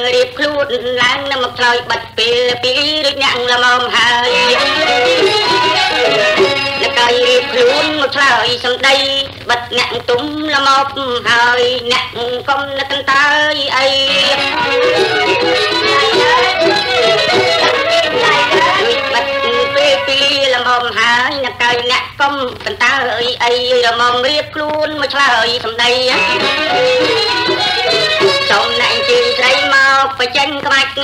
រៀបខ្លួនឡើងនៅមកឆ្លើយបាត់ពេលពីរញ៉ាំងល្មមហើយអ្នកកាយរៀបខ្លួនមកឆ្លើយសំដីបាត់អ្នកទុំល្មមហើយអ្នកកុំនឹកតើអីបាត់ពេលពីល្មមហើយអ្នកកាយអ្នកកុំកន្តើអីល្មមរៀបខ្លួនមកឆ្លើយសំដីសូមអ្នកជិះស្រីមកបញ្ចេញក្បាច់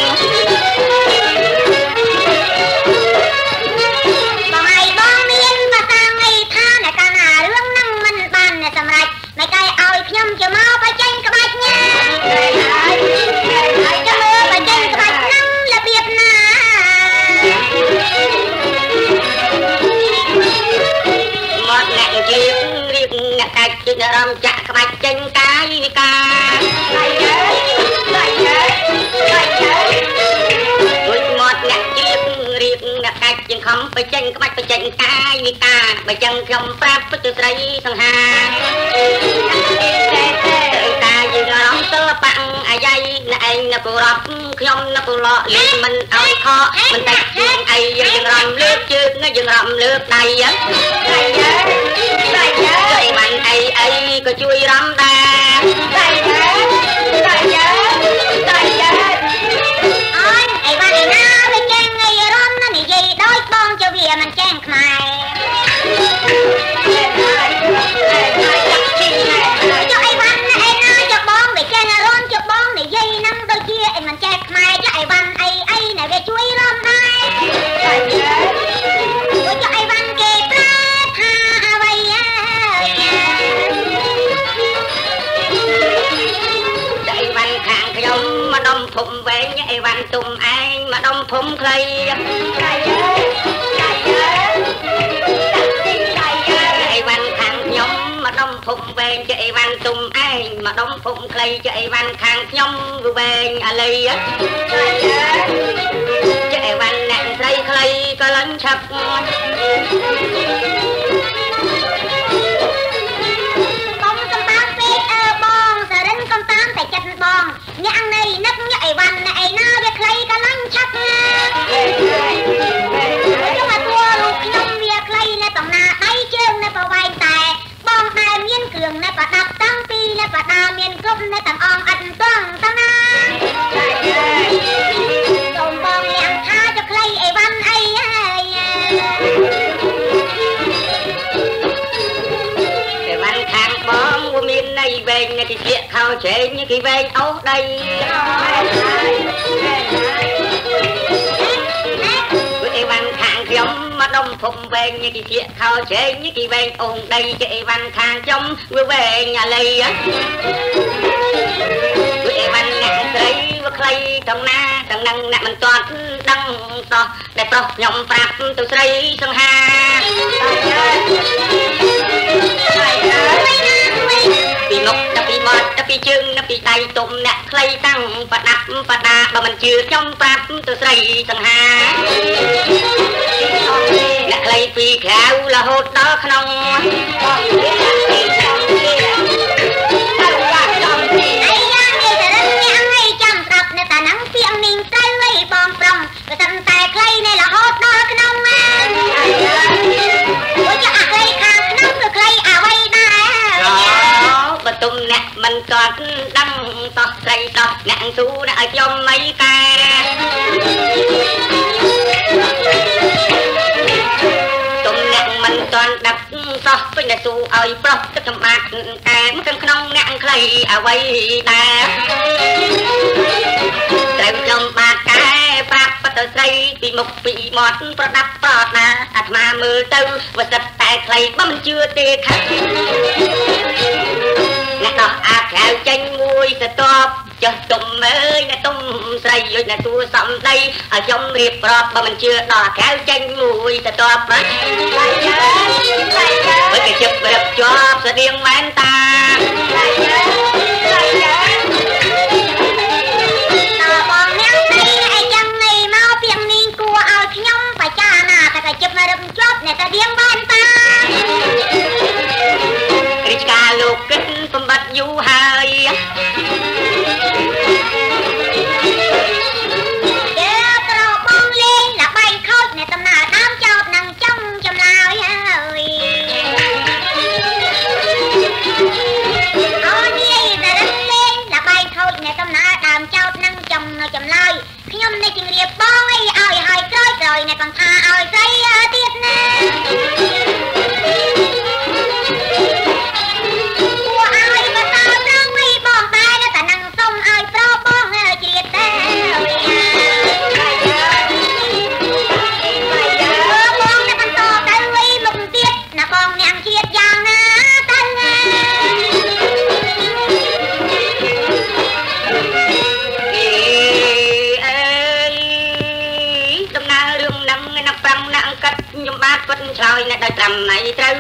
បងឯងបងមានភាសាអីថាអ្នកកាលណារឿងហ្នឹងមិនបានសម្រេចមិនកាយឲ្យខ្ញុំជិះមកបញ្ចេញក្បាច់ញ៉ាហើយចាំមើលបញ្ចេញក្បាច់ហ្នឹងរបៀបណាមកអ្នកជិះរៀបអ្នកកាច់ជិះរំចាក់ក្បាច់ចេញកាយវិការដូចមកអ្នកជៀបរៀបអ្នកកាច់ជាងខំបញ្ចេញក្បាច់បញ្ចេញកាយវិការបើចឹងខ្ញុំប្រាប់ពុទ្ធស្រីសង្ហាតាយើងរំសិល្បៈអាយ៉ៃអ្នកឯងនៅគោរពខ្ញុំនៅគោរពលេងមិនឲ្យខកមិនតែជាងអីយើងរំលើកជើងយើងរំលើកដៃដៃអីបានអីក៏ជួយរំដែរដៃអូនអីបានឯណាវាចេញងាយរំណានិយាយដូចបងជវាមិនចេញខ្មែរចុះអីបានឯណាចុះបងវាចេញរំចុះបងនិយាយហ្នឹងដូចជាអីមិនចេះខ្មែរចុះអីបានអីណាវាជួយរំដែរចុះអីបានគេប្រាប់ថាអ្វីអីវ៉ាន់ខាងខ្ញុំម្ដុំភុំវែងអីវ៉ាន់ទុំឯងម្ដុំភុំខ្លីអីវ៉ាន់ខាងខ្ញុំម្ដុំភុំវែងចេះអីវ៉ាន់ទុំឯងម្ដុំភុំខ្លីចេះអីវ៉ាន់ខាងខ្ញុំវែងអាលីចេះអីវ៉ាន់អ្នកស្រីខ្លីក៏លឹងឆាប់ចិត្តបងញាក់នៃនឹកញាក់អីវ៉ាន់អីណាវាខ្លីក៏លឹងឆាប់ខ្ញុំមកទួរូបខ្ញុំវាខ្លីនៅតំណាដៃជើងនៅប្រវែងតែបងដែលមានគ្រឿងនៅប្រដាប់តាំងពីនៅប្រដាមានគ្រប់នៅទាំងអងអត់ទាន់តាណាសូមបងលៀងថាចុះខ្លីអីវ៉ាន់អីហើយអីវ៉ាន់ខាងបងមានន័យវែងនៅទីជាខោជែងគេវែងអូសដីអីវ៉ាន់ខាងខ្ញុំមកដុំភុំវែងគេជាខោជែងគេវែងអូសដីចេះអីវ៉ាន់ខាងខ្ញុំវាវែងអាលីអីវ៉ាន់អ្នកស្រីវាខ្លីទាំងណាទាំងនឹងអ្នកមិនទាន់ដឹងសោះតែប្រុសខ្ញុំប្រាប់ទៅស្រីសង្ហាពីមុខទៅពីមាត់ទៅពីជើងទៅពីដៃទុំអ្នកខ្លីតាំងបដាប់បដាបើមិនជឿខ្ញុំប្រាប់ទៅស្រីសង្ហាអ្នកខ្លីពីក្រៅរហូតដល់ក្នុងបងប្រុងក៏តែខ្លីនៅរហូតដល់ក្នុងអូចាអាខ្លីខាងក្នុងគឺខ្លីអ្វីដែរបើទុំអ្នកមិនទាន់ដឹងតោះស្រីតោះអ្នកស៊ូឲ្យខ្ញុំមិនកាទុំអ្នកមិនទាន់ដឹងតោះពេញតែស៊ូឲ្យប្រុសទឹកសម្បត្តិអានក្នុងអ្នកខ្លីអ្វីដែរត្រូវខ្ញុំបាទកែប្រាប់បតស្រីពីមុខពីមាត់ប្រដាប់ប្រដាអាត្មាមើលទៅវាសិតតែខ្លីបើមិនជឿទេខាត់អ្នកដោះអាក្រៅចេញមួយស្ទប់ចុះទុំអើយអ្នកទុំស្រីយូរអ្នកទួសំដីឲ្យខ្ញុំរៀបរាប់បើមិនជឿដល់អាក្រៅចេញមួយស្ទប់បើគេជិបរៀបជាប់ស្តៀងមែនតាជិបមករឹបជាប់អ្នកតាដៀងបានតារាជការលោកគិតបំបត្តិយូរហើយ bằng tha ơi dây tiết nè của ai mà sao đang mi bom tay nó ta năng sông ai pro bom chiết bom nó bằng to tới mục tiết là con nàng chiết giang nhung bát vẫn trời này đời trầm này trâu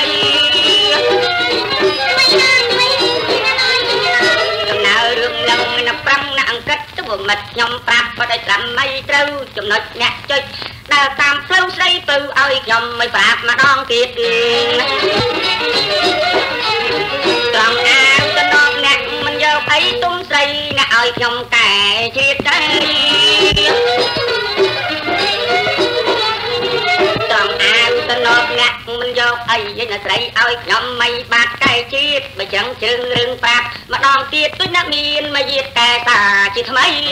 chồng nào đường lòng nằm băng nặng cất cái buồn mệt nhom bạc và đời trầm mây trâu chồng nói nhạc chơi đào tam lâu xây từ ơi nhom mây bạc mà đón tiệt còn áo cho non nặng mình vô thấy tung xây nè ơi nhom cài chiết đây nộp ngặt mình vô ấy với nó thấy ơi nhóm mày bạc cái chiết mà chẳng chừng rừng bạc mà đòn tiết tôi nắp miên mà giết cái ta chỉ thầm ấy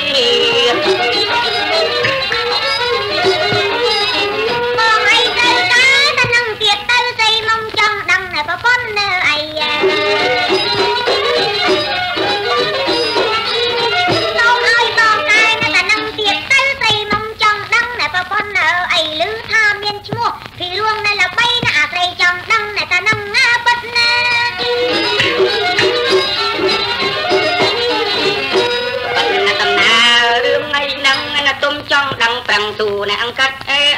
con ấy tới cái ta nâng tiết tới xây mong trong đằng này có con nơ ấy con ơi con cái ta nâng tiết tới xây mong trong đằng này có con nơ ấy lứ tham miên mua thì luôn này là bay nạ xây trong đăng này ta nâng bất nè bật nè tầm nà rương ngay nâng nè tôm trong đăng bằng tù nè ăn cắt ê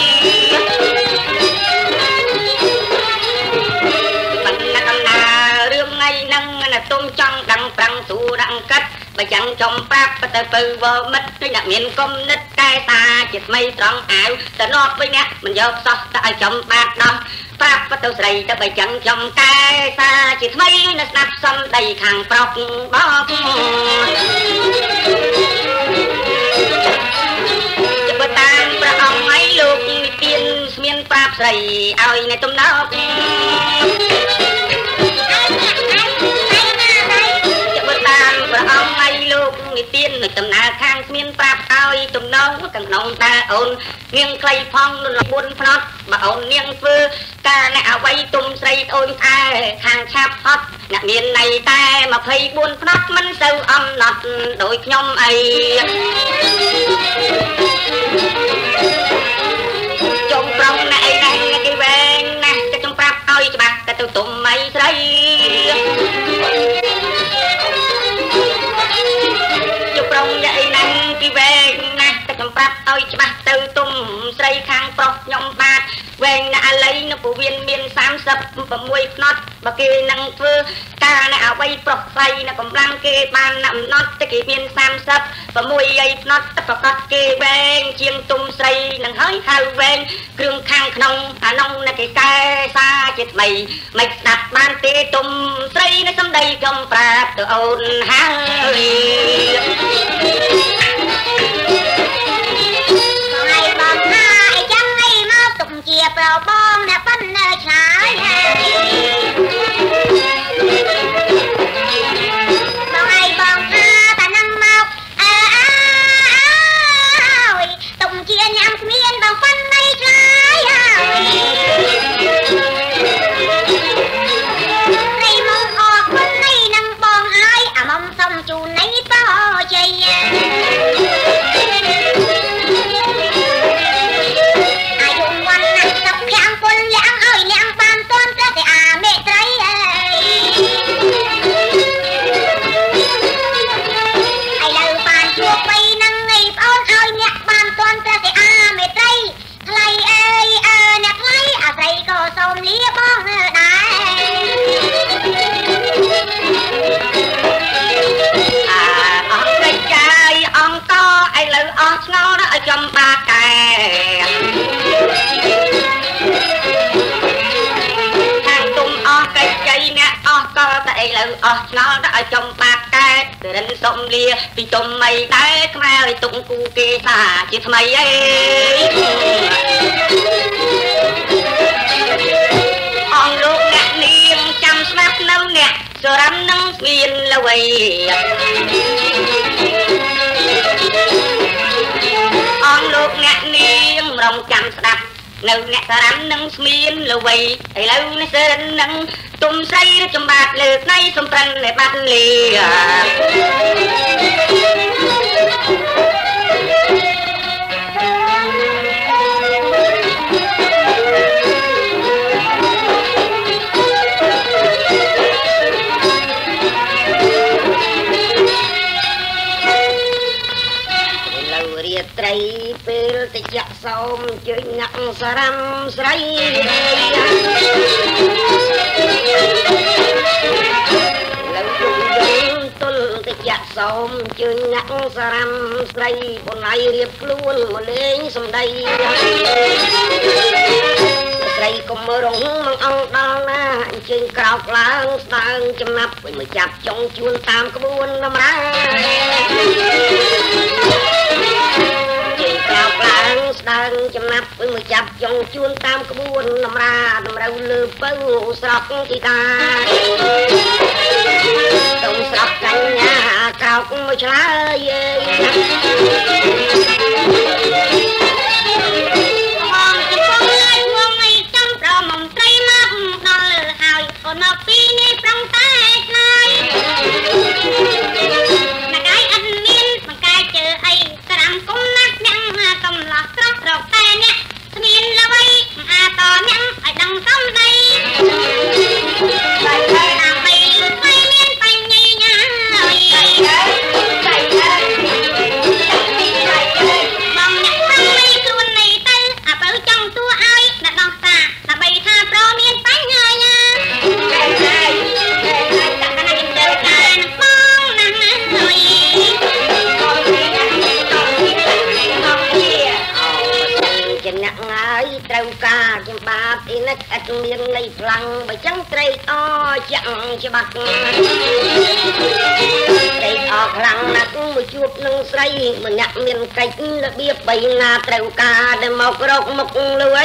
bật nè tầm nà rương ngay nâng nè tôm trong đăng bằng tù nè ăn cắt bà chẳng trong bác bà ta phư vô mất cái nhạc miền công nít cái ta chịt mây tròn ảo ta nót với nè mình vô xót ta ai trong bác đông bác bà tao sầy ta bà chẳng trong cái ta chịt mây nó snap xâm đầy khang prọc bóc chụp bà tam bà ông mấy lúc tiên miền bác sầy ơi này tôm nót ông ai lúc người tiên người tầm na khang miên bạc ơi tụm nâu càng nông ta ôn nghiêng clay phong luôn là buôn phật mà ôn nghiêng phư ca nè quay tụm xây ôn ai hàng chạp hot nè miền này ta mà thấy buôn phật mình sâu âm nọt đổi nhom ấy trong prong này này cái ven nè cái trong bạc ơi cho bạc cái tụm mấy xây trong vậy năng đi về nè cái trong bát ơi cho bác từ tung xây khang prọc nhom bát về nè lấy nó của viên miền xám sập và mùi nót và kia năng phơ ca nè quay prọc xây nè còn lăng kia ban nằm nót cái kia miền xám sập và mùi ấy nót và cắt kia về chiên tung xây nằng hơi hao về kêu khang nông nông nè cái ca xa chết mày mày đặt ban tê tung xây nó xâm đầy trong bát từ ôn hai ngày bằng hai chẳng ngày mau tụng chia vào bom nè bắn trái vào ngày bằng ha ta năm mau tụng chia nhằm miên bằng phân mây trái này mong họ phân này năng bom hai mong xong chú nấy bao chơi trong ba kè hàng tung o cây cây nè o co tại là o nó đã ở trong ba kè từ đến sông lia thì tôm mây đáy mai tung cu kê xa chỉ mày ấy on lúc nè niềm chăm sóc nâu nè rồi đắm nắng miên là vậy on lúc ngạc niên រងចាំស្ដាប់នៅអ្នកសារ៉ាំនឹងស្មៀនល្វីឥឡូវនេះសិននឹងទុំស្រីចំបាត់លើកដៃសំប្រឹងđểបាត់លីត្រីពេលតិចសូមជួយញ៉ាក់សារ៉ាំស្រីលើយើងទល់តិចសូមជួយញ៉ាក់សារ៉ាំស្រីបុណៃរៀបខ្លួនមកលេងសំដីស្រីកុំរងមកអង្គដល់ណាអញ្ជើញក្រោកឡើងស្ដើងចំណាប់មកចាប់ចុងជួនតាមក្បួនដំណើរក្រោកឡើងស្ដើងចំណាប់មកចាប់ចុងជួនតាមក្បួនតម្រាតម្រូវលើពៅស្រកទីតាតុំស្រកកញ្ញាក្រោកមកឆ្លើយអូនមកពីនេះប្រងតែឆ្លើយណាកាយអត់មានបង្កាយជើអីក្រាំគុំណាស់អ្នកកំឡោះស្រស់រកតែអ្នកស្មានល្បីអាតអ្នកឲ្យដឹងសំដីដើម្បីឲ្យមានបញ្ញាញ៉ាបងអ្នកប្រងនៃខ្លួននេះទៅអាបើចង់ទួឲ្យអ្នកដោះតាដើម្បីថាប្រមានបញ្ញាញ៉ាអ្នកងាយត្រូវការចំបាប់អ៊ីនិចអត់មាននៃខ្លាំងបើចឹងត្រេកអរចាំងច្បាស់ត្រេកអរខ្លាំងណាស់មកជួបនឹងស្រីម្នាក់មានកិច្ចរបៀបបីណាត្រូវការដែលមករកមុខលួយ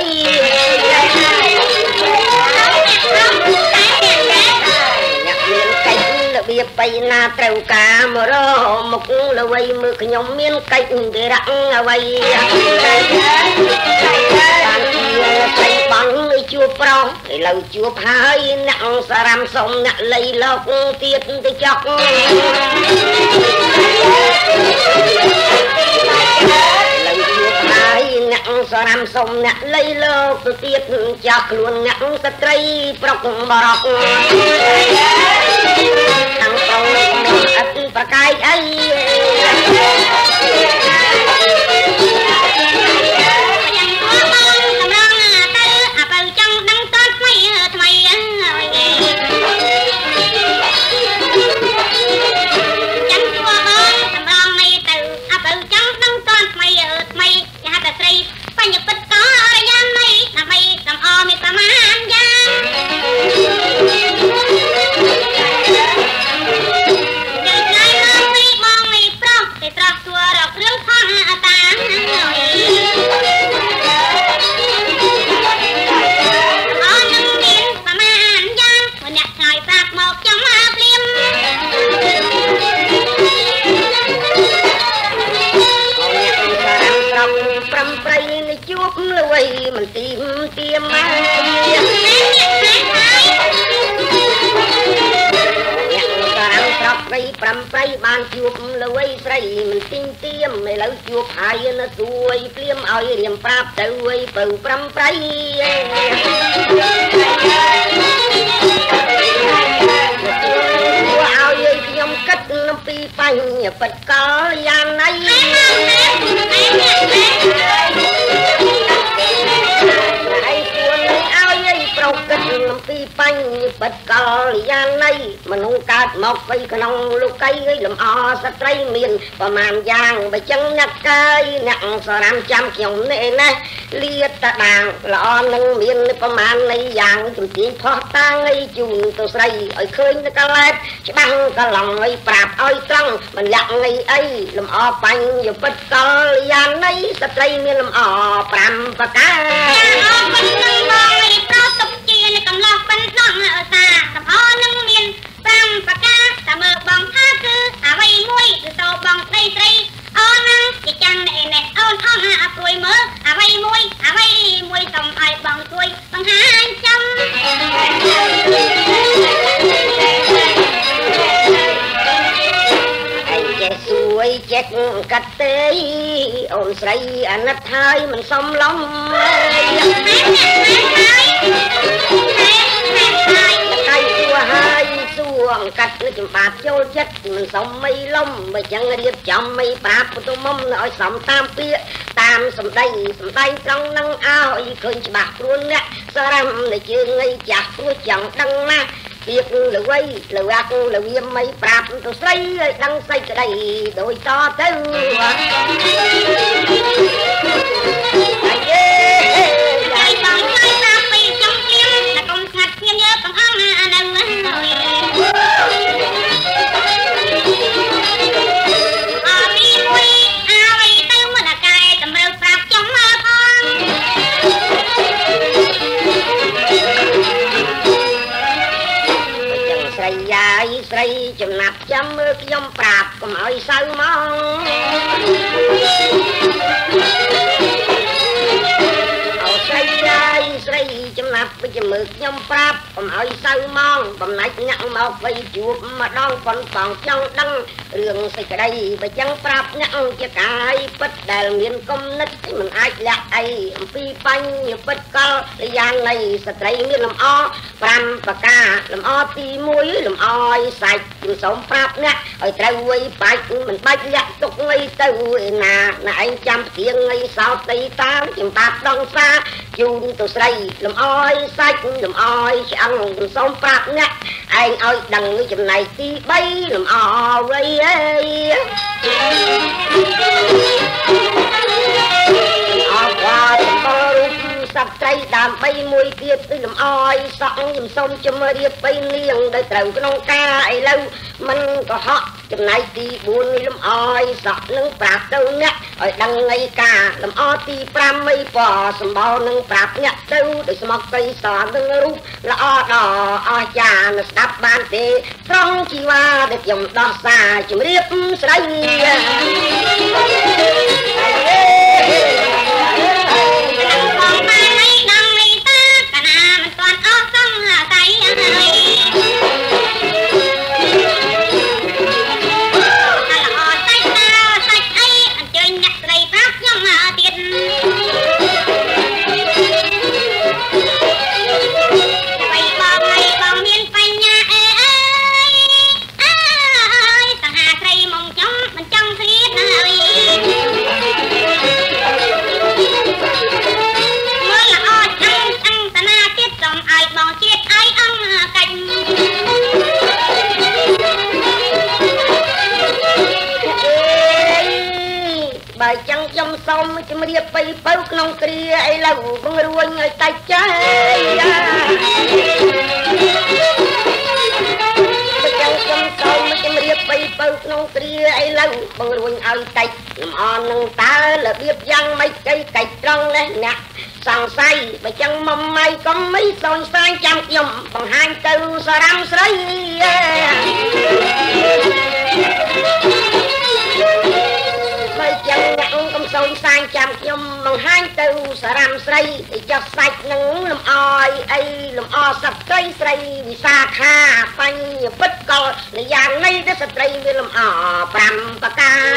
អ្នកមានកិច្ចរបៀបបីណាត្រូវការមករកមុខលួយមើលខ្ញុំមានកិច្ចទេរៈអ្វីស្រីបងជួបប្រុសឥឡូវជួបហើយអ្នកសារ៉ាំសុំអ្នកលៃលោកទៀតទៅចុកឥឡូវជួបហើយអ្នកសារ៉ាំសុំអ្នកលៃលោកទៅទៀតចោះខ្លួនអ្នកស្ត្រីប្រុកបរកខាងប្រុសអត់ប្រកាយអីមិនទីមទៀមមកអ្នកសារ៉ាំស្រុកបី5 បានជួបលួយស្រីមិនទីមទៀមឥឡូវជួបហើយនៅទួយភ្លាមឲ្យរៀមប្រាប់ទៅអីបើ5 ឲ្យខ្ញុំគិតអំពីបញ្ញពិតកលយ៉ាងណីប្រកគិតអំពីបញ្ញបិទកលយ៉ាងណីមនុស្សកើតមកពីក្នុងលោកីលំអស្ត្រីមានប្រមាណយ៉ាងបើចឹងអ្នកកាយអ្នកសារ៉ាំចាំខ្ញុំនេះណាលាតតាដាងល្អនឹងមានប្រមាណនៃយ៉ាងជំទាញផោះតាំងឲ្យជូនទៅស្រីឲ្យឃើញទៅកលែបច្បាំងកឡងឲ្យប្រាប់ឲ្យត្រង់មិនលាក់ថ្ងៃអីលំអបញ្ញបិទកលយ៉ាងណីស្ត្រីមានលំអ5ប្រការកំឡោះប៉ុណ្ណោះតាកំអនឹងមាន5ប្រការតែមើលបងថាគឺអ្វីមួយគឺតោបងស្រីស្រីអូនណាជាចាំងណែអូនអស់ព្រួយមើលអ្វីមួយចេះកាត់ទេអូនស្រីអាណិតហើយមិនសមឡំហើយទួហើយសួងកាត់ចំបាប់ចូលចិត្តមិនសមមិនលំបើចឹងរៀបចំមិនប្រាប់ពុំមុំឲ្យសមតាមពាក្យតាមសម្ដីត្រង់នឹងឲ្យឃើញច្បាស់ព្រួនអ្នកសារ៉ាំនៃជើងឯចាស់ព្រោះចង់ដឹងណាពីគូល្វីលវាគូលវាមិនប្រាប់ទៅស្រីឲ្យដឹងសេចក្តីដោយតទៅអាយេហើយបងឆ្លើយប្រាប់ពីចង់ព្រៀងតែកុំស្ងាត់ព្រៀងយកកំអងអានៅស្រីចំណាប់ចាំមើលខ្ញុំប្រាប់កុំឲ្យសៅមកអូស្រីស្រីចំណាប់ទៅចាំមើលខ្ញុំប្រាប់កុំឲ្យសៅមកបំណាច់អ្នកមកវៃជួបម្ដងប៉ុនផងចង់ដឹងរឿងសេចក្តីបើចឹងប្រាប់អ្នកជាកាយពិតដែលមានគំនិតមិនអាចលាក់អីអំពីបញ្ញពិតកលយ៉ាងនៃស្ត្រីមានលំអ5ប្រការលំអទី1លំអឲ្យសាច់គឺសូមប្រាប់អ្នកឲ្យត្រូវវៃបាច់មិនបាច់លាក់ទុកងីទៅឯណាឯងចាំផ្ទៀងងីសោតទីតាមចំបាប់ដងសាជូនទៅស្រីលំអឲ្យសាច់លំអឲ្យឆ្អឹងគឺសូមប្រាប់អ្នកឯងឲ្យដឹងចំណែកទី3លំអវៃអើយអរគុណបងសត្វត្រីដើម្បីមួយទៀតគឺលំអឲ្យសក់ខ្ញុំសូមជម្រាបបីនាងដោយត្រូវក្នុងការឥឡូវមិនកុហកចំណែកទី4លំអឲ្យសក់នឹងប្រាប់ទៅអ្នកឲ្យដឹងថ្ងៃការលំអទី5មិនពសម្បោនឹងប្រាប់អ្នកទៅដោយស្មោះកៃសនឹងរូបល្អដល់អស្ចារ្យស្ដាប់បានទេត្រង់ជីវ៉ាដែលខ្ញុំដោះសារជម្រាបស្រីសូមជម្រាបបីបើក្នុងគ្រាឥឡូវបង្រួញឲ្យតាច់ចែចាំខ្ញុំសូមជម្រាបបីបើក្នុងគ្រាឥឡូវបង្រួញឲ្យតាច់លំអនឹងតើរបៀបយ៉ាងម៉េចទៅកាច់ត្រង់នេះអ្នកសង្ស័យបើចឹងមុំម៉ៃកុំមិនសូនស្អាយចាំខ្ញុំបង្ហាញទៅសារ៉ាំស្រីបើចឹងអ្នកកុំសូនស្អាយចាំខ្ញុំបង្ហាញទៅសារ៉ាំស្រីចុះសាច់នឹងលំអឲ្យអីលំអសត្វត្រីស្រីវិសាខាបញ្ញពិតកលយ៉ាងនេះទៅស្ត្រីមានលំអ5ប្រការ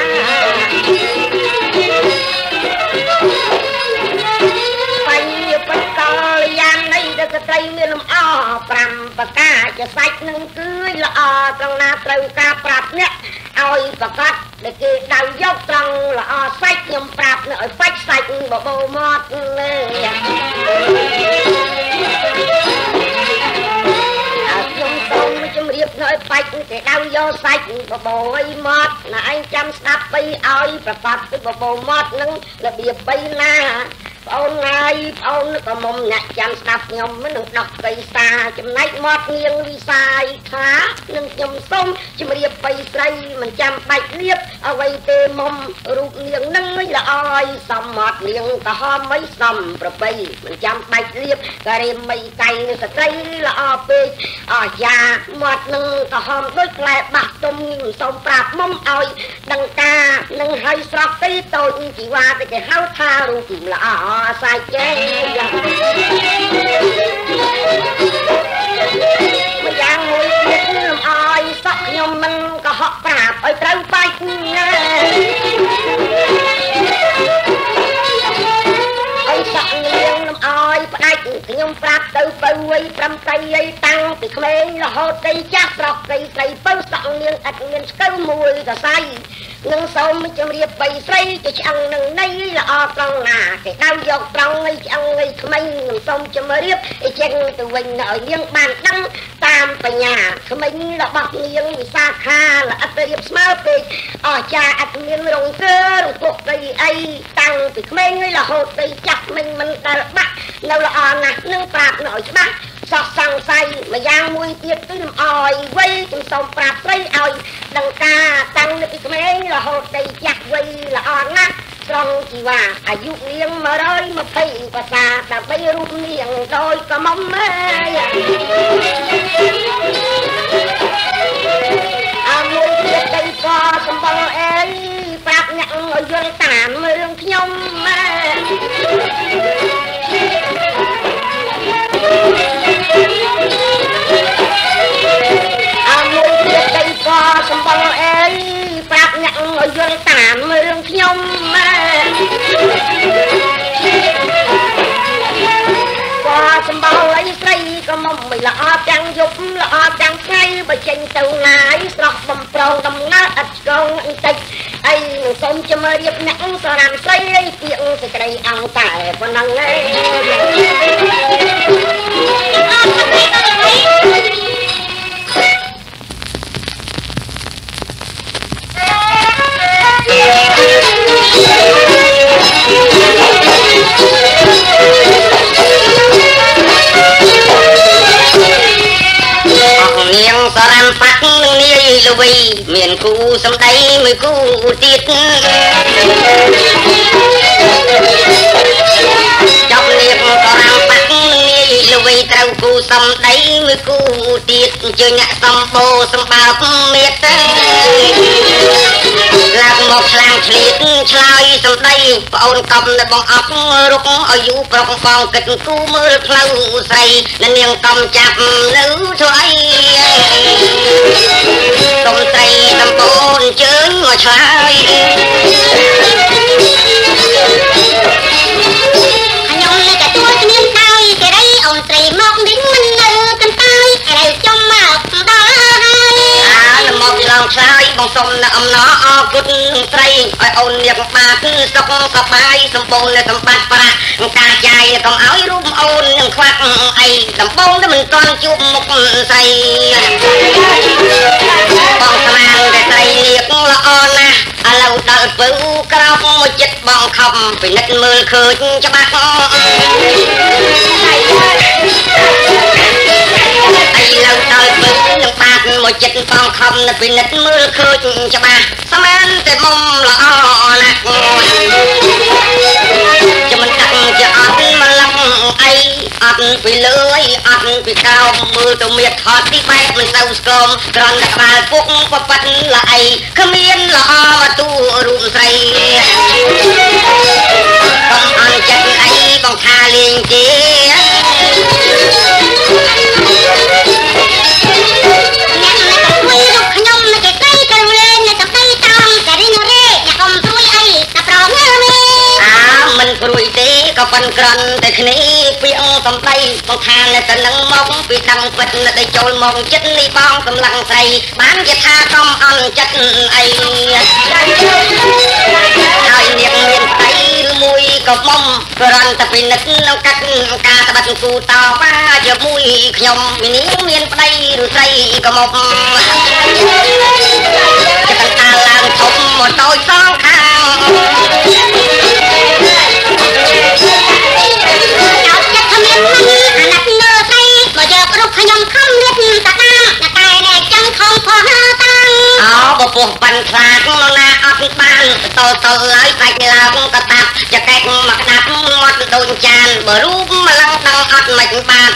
បញ្ញពិតកលយ៉ាងនេះទៅស្ត្រីមានលំអ5ប្រការជាសាច់នឹងគឺល្អត្រង់ណាត្រូវការប្រាប់អ្នកឲ្យប្រកាសដែលគេដៅយកត្រង់ល្អសាច់ខ្ញុំប្រាប់ឲ្យបាច់សាច់បបោមាត់ខ្ញុំសូមជម្រាបនៅបាច់គេដៅយកសាច់បបោឲ្យមាត់ណាឯងចាំស្ដាប់ទៅឲ្យប្រកាសទៅបបោមាត់នឹងរបៀបបីណាបងងាយបងក៏មុំអ្នកចាំស្ដាប់ខ្ញុំនឹងដោះកៃសាចំណែកមាត់នាងវិសាយថានឹងខ្ញុំសូមជម្រាបបីស្រីមិនចាំបាច់លៀបអ្វីទេមុំរូបនាងនឹងល្អឲ្យសមមាត់នាងក៏ហមមិនសមប្របីមិនចាំបាច់លៀបក៏រៀមមិនកៃស្ត្រីល្អពេកអស់យ៉ាមាត់នឹងក៏ហមដូចផ្លែបាក់ទុំមិនសូមប្រាប់មុំឲ្យដឹងការនឹងឲ្យស្រស់ទីតូចជីវ៉ាទៅគេហៅថារូបល្អសាច់ចេម្យ៉ាងមួយទៀតលំអឲ្យសក់ខ្ញុំមិនក៏ហក់ប្រាប់ឲ្យត្រូវបាច់ណាទៅបើវ័យ5ត្រីអីតាំងពីក្មេងរហូតដល់ចាស់ប្រុសស្រីស្រីបើសក់នាងឥតមានស្កូវមួយសរសៃនឹងសូមជម្រាបបីស្រីទៅឆ្អឹងនឹងនៃល្អត្រង់ណាគេដៅយកត្រង់នៃឆ្អឹងនៃក្មេងនឹងសូមជម្រាបអញ្ចឹងទៅវិញឲ្យនាងបានដឹងតាមបញ្ញាក្មេងរបស់នាងវិសាខាល្អិតរៀបស្មើពេកអស្ចារ្យអត់មានរង្កើរង្គក់ដីអីតាំងពីក្មេងរហូតដល់ចាស់មិញមិនដែលបាក់នៅល្អណាស់នឹងប្រាប់នៅឲ្យច្បាស់សោះសង្ស័យម្យ៉ាងមួយទៀតគឺលំអយវ័យខ្ញុំសូមប្រាប់ស្រីឲ្យដឹងការតាំងពីក្មេងរហូតដល់ចាស់វ័យល្អណាស់ត្រង់ជីវ៉ាអាយុនាង120ភាសាដើម្បីរូបនាងដោយកំមុំអើយអើមួយទៀតទៅក៏សម្បល់អេប្រាប់អ្នកឲ្យយល់តាមរឿងខ្ញុំមួយទៀតទៅក៏សម្បល់អេប្រាប់អ្នកឲ្យយល់តាមរឿងខ្ញុំក៏សម្បល់អីស្រីក៏មកមិនល្អទាំងយប់ល្អទាំងថ្ងៃបើចេញទៅណាយស្រស់បំប្រងដំណើរឥតឆ្កងបន្តិចអីនឹងសូមជម្រាបអ្នកស្រឡាញ់ស្រីអីពាក្យសេចក្តីអង្គតែប៉ុណ្ណឹងឯងនាងសរាំប៉ាក់នាយល្វីមានគូសម្ដីមួយគូទៀតចាប់នាងសរាំប៉ាក់នាយល្វីត្រូវគូសម្ដីមួយគូទៀតជើញអ្នកសំបោសម្បើកមេតឡើងមកខ្លាំងឆ្លៀតឆ្លើយសម្ដីប្អូនកំនៅបងអប់រុកឲ្យយូប្រុសបងគិតគូមើលផ្លូវស្រីនាងកំចាប់នៅធ្វើអីសុំត្រីតំបូនជើញមកឆ្លើយខ្ញុំនៅទទួលគ្មានដៃសេរីអូនត្រីមកវិញមិននៅកន្តាយរៅចំមកដល់ហើយមកឡងឆ្លើយបងសុំនៅអំណរអរគុណត្រីឲ្យអូននាងបាទសុខសប្បាយសម្បូរនៅសម្បត្តិប្រាក់ការចាយកុំឲ្យរូបអូននឹងខ្វាក់អីដំបងតែមិនទាន់ជួបមុខស្រីបងស្មានតែស្រីនាងល្អណាស់ឥឡូវដល់ពៅក្រោបមួយចិត្តបងខំពិនិត្យមើលឃើញច្បាស់ឥឡូវដល់ពៅនឹងបាទមួយចិត្តបងខំនៅពិនិត្យមើលឃើញច្បាស់ស្មានតែមុំល្អណាស់ចាំមិនដាក់ជាអត់មកឡំអីអត់ពីលើយអត់ពីក្រោមមើលទៅមានថតទីបែបមិនទៅស្គមក្រំតែក្បាលពុកបបិទល្អីគ្មានល្អមកទូរូបស្រីបងអន់ចិត្តអីបងថាលេងទេខ្ញុំនៅគេទៅទៅលេងនៅទៅតាមការីណូរ៉េអ្នកកុំព្រួយអីតែប្រងើមេមិនព្រួយទេក៏ប៉ុនក្រន់តែគ្នាពីអងសំដីបងថានៅទៅនឹងមកពីដឹងពិតនៅតែចូលមកចិត្តនេះបងកម្លាំងស្រីបានជាថាកុំអន់ចិត្តអីហើយនាងមានស្ដីឬមួយក៏មុំក្រន់តែពីនិតនៅកាត់ការត្បិតគូតវ៉ាជាមួយខ្ញុំនាងមានប្តីឬស្រីក៏មកចិត្តតាឡើងធំមកតូចសងខាងខ្ញុំខំរៀបតាតាតែចាំខំផោះតាំងបពោះបានខ្លាចណាអត់បានតហើយបាច់ឡើងក៏តាប់ចកែកមកដាប់មាត់ដូចចានបើរូបម្លឹងដឹងអត់មិនបាន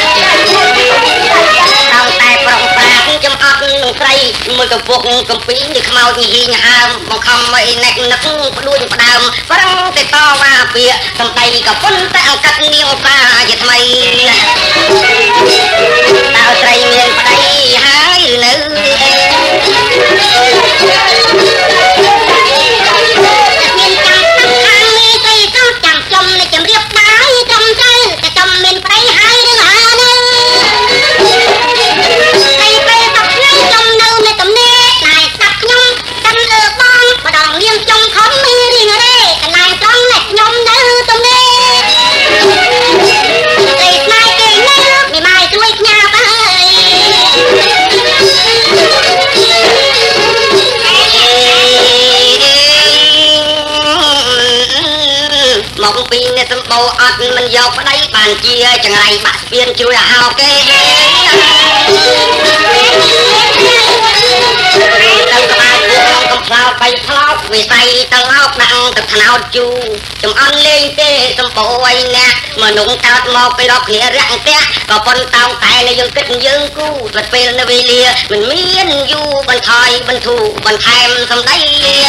ដល់តែប្រុងប្រាចំអត់នឹងស្រីមួយកំពុកកំពីនេះខ្មោចញីញហើមមកខំអីណែកនឹកផ្ដួចផ្ដើមប្រឹងតែតវ៉ាពាក្យសំដីក៏ប៉ុន្តែអង្កាត់នាងសាជាថ្មីតើស្រីមានប្តីហើយឬនៅមានចាំខាងនេះស្រីក៏ចាំចំនេះជំរាបដៃត្រឹមត្រូវតែចំមានប្តីហើយឬពីអ្នកសម្បូរអត់មិនយកប្តីបានជាចង្រៃបាក់ស្ពានជួយឲ្យហៅគេទៅក្បាលពួកកំផ្លោកបៃផ្លោកវិស័យទៅឡោកដាក់ទឹកថ្នោតជូចំអន់លេងទេសម្បូរអីអ្នកមនុស្សកើតមកពីរកគ្នារាក់ផ្ទះក៏ប៉ុន្តែតែយើងគិតយើងគូទៅពេលនៅវេលាមិនមានយូរបន្ថយបន្ធូរបន្ថែមសំដី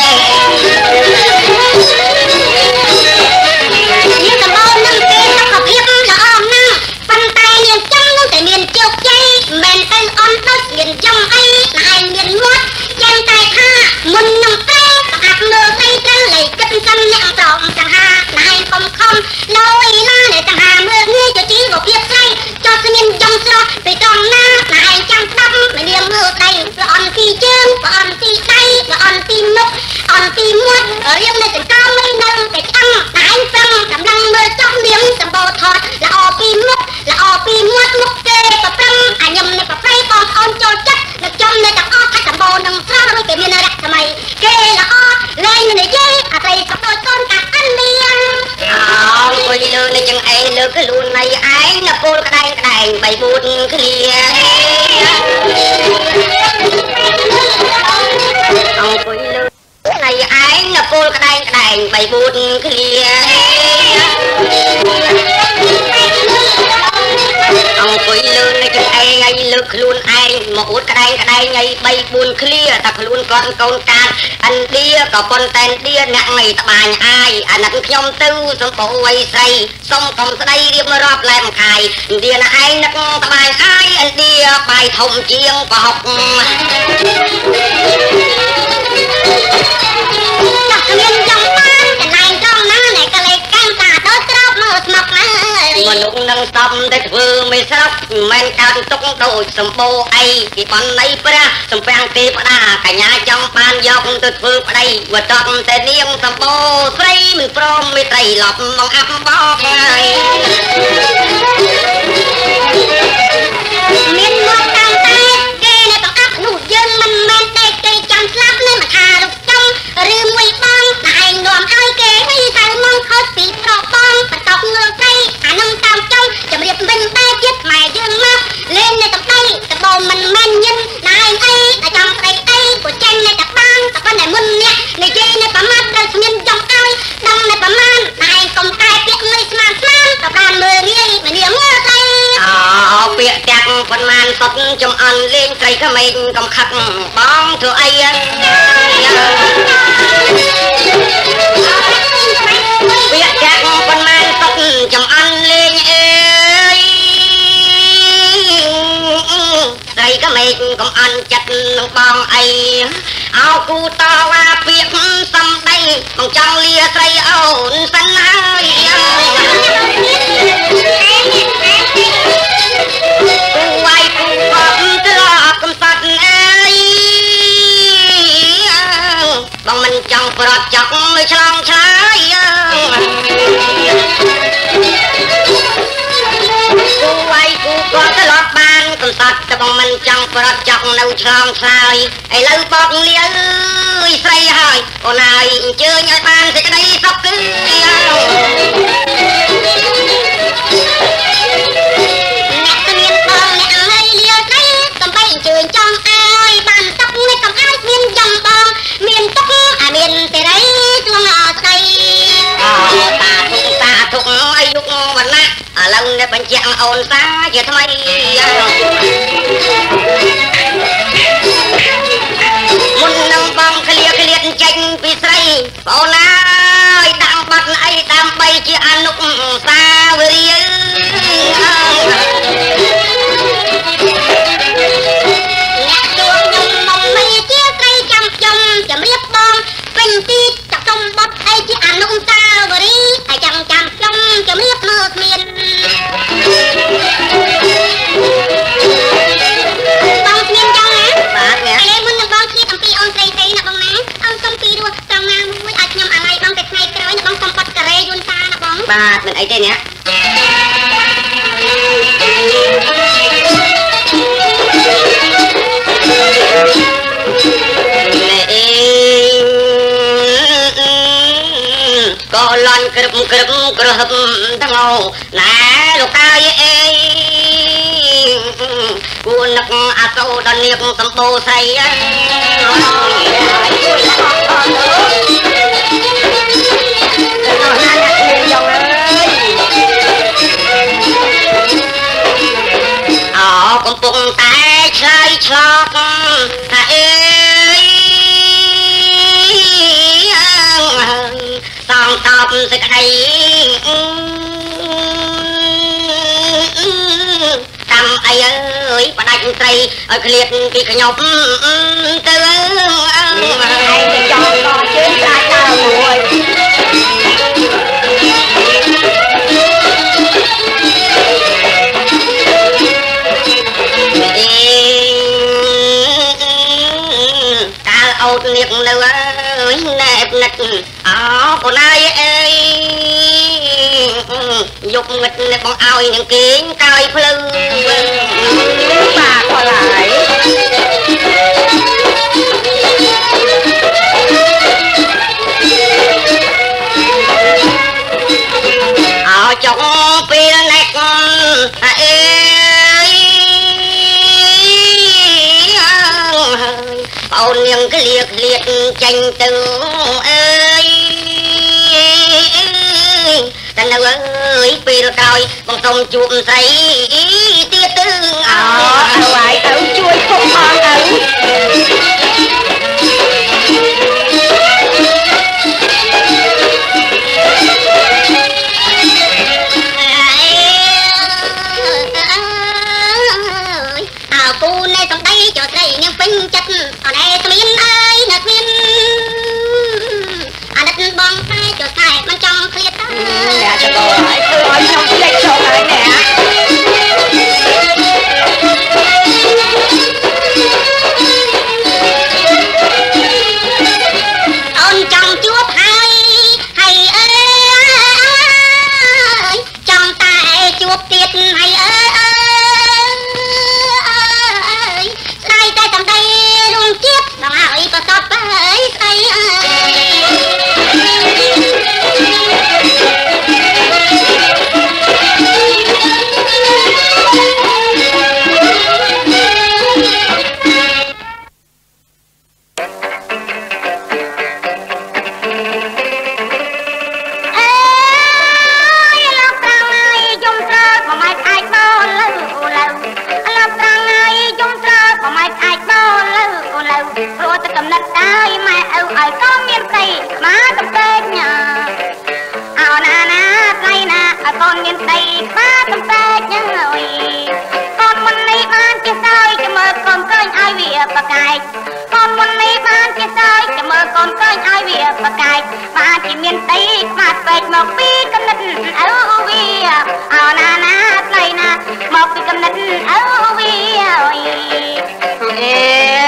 យើងដំបូងនឹងគេសុខភាពល្អណាស់ប៉ុន្តែនាងចង់តែមានជោគជ័យមិនទៅអន់ដូចមានចំអីតែមានមាត់យ៉ាងតែថាមុននឹងតែអាប់មើលទៅត្រូវលេគិតសំញាក់ត្រង់ចង្ហាតែខំខំលយណានៃចង្ហាមើលងាយទៅជីវភាពស្រីចោះស្មានចំស្រស់ទៅត្រង់ណាតែចាំដាប់មិននាងមើលដៃល្អន់ទីជើងល្អន់ទីដៃល្អន់ទីមុខអន់ទីមាត់រៀងនៅចង្កោមិននៅតែឆ្អឹងតែប្រឹងកំឡុងមើលចង់នាងសម្បូរថតល្អពីមុខល្អពីមាត់មុខគេក៏ប្រឹងអាញឹមនៅប្រៃបងប្អូនចូលចិត្តនឹកចំនៅទាំងអស់ថាសម្បូរនឹងស្រស់ដូចគេមានរកសម័យគេល្អលែងនិយាយអតីតក៏ដូចកូនកាត់អិនលៀងអង្គុយលើនៅចង្អេលើខ្លួននៃឯងនៅពលក្តែងក្តែងបីបួនឃ្លាអង្គុយលើនៃឯងនៅពលក្តែងក្តែងបីបួនឃ្លាអង្គុយលើនៅចង្អេឲ្យលើខ្លួនឯងមកអួតក្តែងក្តែងឲ្យ3 4ឃ្លាតែខ្លួនគាត់កូនកាតឥណ្ឌាក៏ប៉ុន្តែឥណ្ឌាអ្នកងៃត្បាញអាយអាណិតខ្ញុំទៅសម្បូរអីស្រីសុំកុំស្ដីរៀបរាប់ឡែមខាយឥណ្ឌាណឯងនឹកត្បាញអាយឥណ្ឌាបាយធំជាងប្រហុកចាក់គ្មានចង់បានកន្លែងត្រង់ណានៃកលេសកាន់តាដូចត្រោបមើលស្មុកណាមនុស្សនឹងសំតែធ្វើមិនស្រុកមិនកើតទុកដូចសម្បូរអីពីបណ្ណៃព្រះសំពាំងទេវតាកញ្ញាចង់បានយកទៅធ្វើប្តីវត្តតែនាងសម្បូរស្រីមិនព្រមមេត្រីឡប់មកអាប់បោកហើយមានមកតាមតែគេនៅបង្អាប់នោះយើងមិនមែនតែគេចាំស្លាប់នៅមកថារូបចំឬមួយបងតែឯងនាំឲ្យគេវិញទៅមកខុសពីប្របងបន្ទប់ងើត្រីអានឹងតាមចង់ជំរាបមិនតែចិត្តម៉ែយើងមកលេងនៅតំដៃដបមិនមែនញិនតែឯងអីតែចង់ស្ដីអីក៏ចេញនៅតែបានតែប៉ុន្តែមុនអ្នកនិយាយនៅប្រមាថដល់គ្មានចង់ឲ្យដឹងនៅប្រមាណតែឯងកុំតែពាក្យមិនស្មានស្មានក៏បានមើលងាយមិននាងមើលទៅពាក្យទាំងប៉ុន្មានសុតចំអន់លេងស្រីក្មេងកំខឹកបងធ្វើអីពាក្យទាំងប៉ុន្មានសុតចំអន់លេងអើយស្រីក្មេងកំអន់ចិត្តនឹងបងអីអោគូតវ៉ាពាក្យសំដីបងចង់លាស្រីអូនសិនហើយវាយគូកប់ត្រកកំសត់អើយបងមិនចង់ប្រត់ចង់មើលឆ្លងឆ្លើយគូវាយគូកប់ត្រឡប់បានកំសត់តែបងមិនចង់ប្រត់ចង់នៅឆ្លងឆ្លើយឥឡូវបកលាអើយស្រីហើយអូនហើយអញ្ជើញឲ្យបានសេចក្តីសុខគឺជើញចង់ឲ្យបានទុកនេះកុំឲ្យមានចំបងមានទុកអាមានសេរីទ្រង់អស្ដីតាធុកអាយុវណ្ណៈឥឡូវនេះបញ្ជាក់អូនសាជាថ្មីមុននឹងបងឃ្លាចេញពីស្រីបងណាយដាក់បាត់អីដើម្បីជាអនុស្សាវរីយ៍ជំរាបបងពេញទីចតុំបត់អីជាអនុស្សាវរីយ៍ហើយចាំខ្ញុំជំរាបមើលគ្មានបងគ្មានចង់ណាបាទឥឡូវមុននឹងបងឃ្លាតអំពីអូនស្រីណាបងណាអូនសុំពីរស់ត្រង់ណាមួយឲ្យខ្ញុំអាឡ័យបងតែថ្ងៃក្រោយបងសុំបត់ការ៉េយន្តសាណាបងបាទមិនអីទេអ្នកកលន់ក្រឹបក្រឹបក្រហឹបទាំងអោណាលោកកាយអេគួរនឹកអាសូរដល់នាងសម្បូរស្រីកំពុងតែឆ្លើយឆ្លងថាអេសងតបសេចក្តីតាមអីអើយបដាច់ត្រីឲ្យឃ្លាតពីខ្ញុំទៅឯងទៅចង់ក៏ជើងខ្លាចដល់មួយអូននាងនៅអើយណែបនិតអោកូនអើយអេយកងឹតនេះបងឲ្យនាងគេងកាយភ្លឺបាទក៏ឡើយអោចង់ពេលនេះអេអូននាងក្លៀកក្លៀកចាញ់ទៅអើយតែនៅអើយពេលក្រោយបងសុំជួបស្រីទៀតទៅអូឲ្យទៅជួយពុកផងទៅពូនៃសំដីចោស្រីនាងពេញចិត្តអណែគ្មានអើយណាគ្មានអាណិតបងតែចោស្រីមិនចង់ឃ្លាតទៅអ្នកចកឲ្យធ្វើឲ្យខ្ញុំភ្លេចចូលហើយណែអូនចង់ជួបហើយហើយអើយចង់តែជួបទៀតហើយអើយបងឲ្យប្រសពហើយស្អីអើព្រោះតែកំណត់តែម៉ែឪឲ្យក៏មានស្អីមកកំពេកញ៉ាអោណាណាស្អីណាឲ្យកូនមានស្អីមកកំពេកញ៉ាអើយកូនមុននេះបានជាសើយចាំមើលកូនឃើញឲ្យវាប្រកែកកូនមុននេះបានជាសើយចាំមើលកូនឃើញឲ្យវាប្រកែកបានជាមានស្អីមកពេកមកពីកំណត់ឪវាអោណាណាស្អីណាមកពីកំណត់ឪវាអេ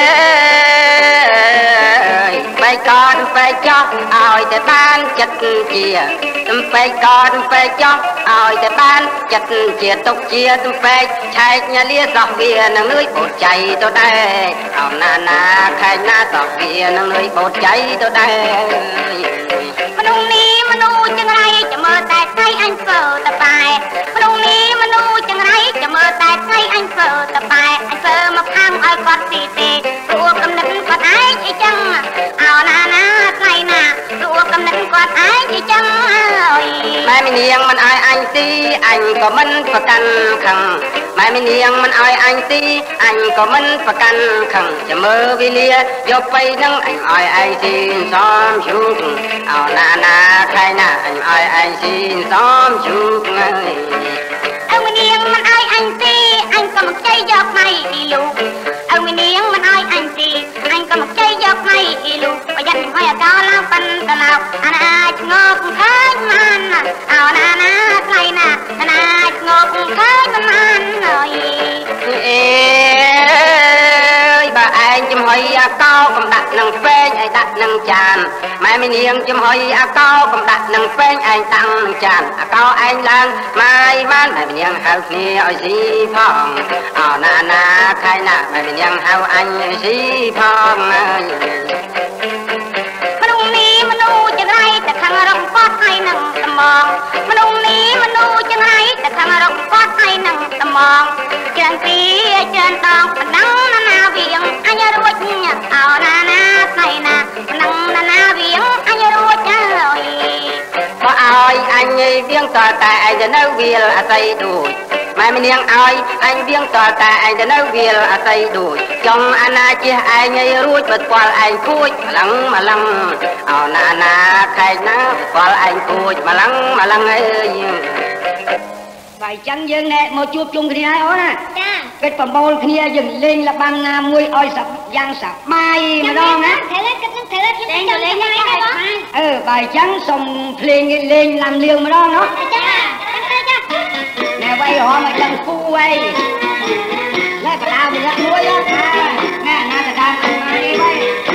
បែកកនបែកចោះឲ្យតែបានចិត្តជាទំបែកកនបែកចោះឲ្យតែបានចិត្តជាទុកជាទំបែកឆែកញ៉ាលាសោះវានឹងលួយបូតใจទៅដែរអោណាណាខែណាសោះវានឹងលួយបូតใจទៅដែរមនុស្សនេះមនុស្សចង្រៃចាំមើលតែថ្ងៃអញធ្វើតបែមនុស្សនេះមនុស្សចង្រៃចាំមើលតែថ្ងៃអញធ្វើតបែអញធ្វើមកខាងឲ្យគាត់ទីទេព្រោះកំណត់គាត់ឯងអីចឹងអោណាណាថ្ងៃណាព្រោះកំណត់គាត់ឯងអីចឹងហើយម៉ែមីនាងមិនឲ្យអញទីអញក៏មិនប្រកាន់ខឹងម៉ែមីនាងមិនឲ្យអញទីអញក៏មិនប្រកាន់ខឹងចាំមើលវេលាយកទៅនឹងអញឲ្យឯងទីសំជូកអោណាណាថ្ងៃណាអញឲ្យឯងទីសំជូកហើយអើមីនាងមិនឲ្យអញទីអញក៏មកជ័យយកម៉ៃពីលោកអើមីនាងមិនឲ្យអញទីអញក៏មកជ័យយកម៉ៃពីលោកប្រយ័ត្នឲ្យអាកោឡើងប៉ិនតឡោកអាណាឆ្ងល់ឃើញមិនអោណាណាថ្ងៃណាអាណាឆ្ងល់ឃើញមិនអើយអេបើឯងចំហុយអាកោកំដាក់នឹងពេងឯងដាក់នឹងចានម៉ែមីនាងចំហុយអាកោកំដាក់នឹងពេងឯងតាំងនឹងចានអាកោឯងឡើងម៉ែបានម៉ែមីនាងហៅគ្នាឲ្យស៊ីផងអោណាណាខែណាម៉ែមីនាងហៅអញឲ្យស៊ីផងហើយមនុស្សនេះមនុស្សចង្រៃតែខាងរកគាត់ហើយនឹងងមនុស្សនេះមនុស្សចង្រៃតែខាងរកគាត់ឲ្យនឹងត្មងច្រើនពីច្រើនដងបណ្ដឹងណានាវៀងអញរួចអោណាណាស្នៃណាបណ្ដឹងណានាវៀងអញរួចហើយបើឲ្យអញវៀងតតែឯងទៅនៅវាលអាស័យដូចម៉ែម្នាងឲ្យអញវៀងតតែឯងទៅនៅវាលអាស័យដូចចំអាណាជះឯងរួចបើស្គាល់ឯងគួចម្លឹងអោណាណាខែកណាស្គាល់ឯងគួចម្លឹងអើយបើចឹងយើងណែមកជួបជុំគ្នាហើយអូនណាចាកិច្ចប្រមូលគ្នាយើងលេងល្បែងណាមួយឲ្យយ៉ាងសប្បាយម្ដងណាត្រូវគិតនឹងត្រូវខ្ញុំទៅលេងហើយបើចឹងសុំភ្លេងលេងឡាំលៀងម្ដងណាចាណែវាយរហមឲ្យដឹងគូអីណែបដាម្នាក់មួយណែណាទៅតាមមកនេះវិញ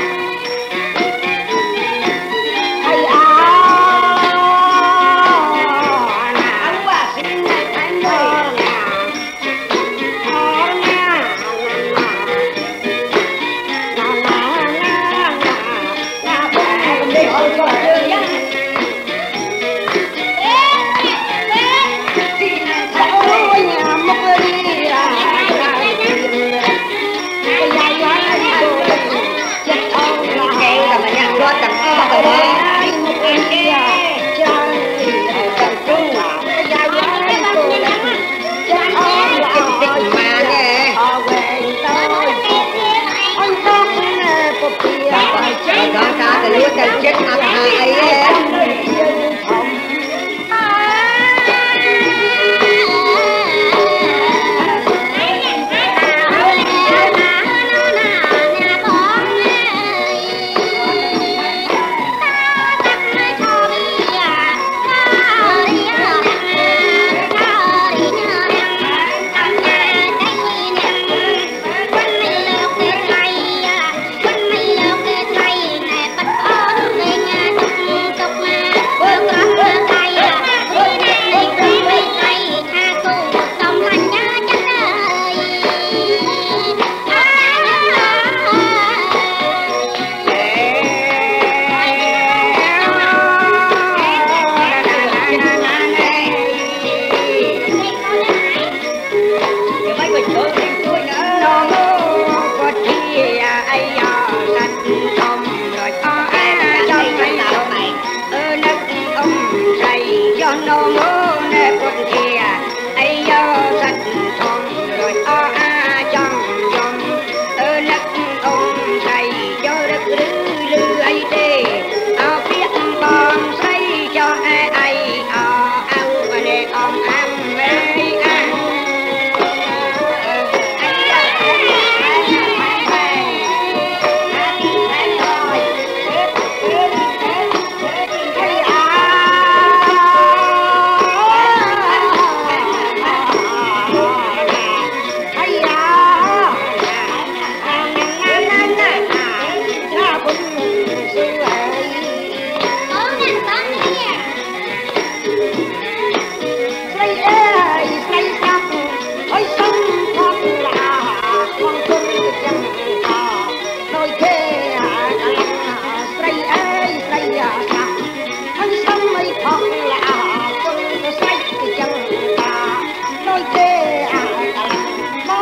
Hãy subscribe cho kênh Ghiền Mì Gõ để không bỏ lỡ những video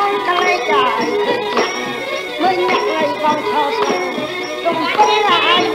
Hãy subscribe cho kênh Ghiền Mì Gõ để không bỏ lỡ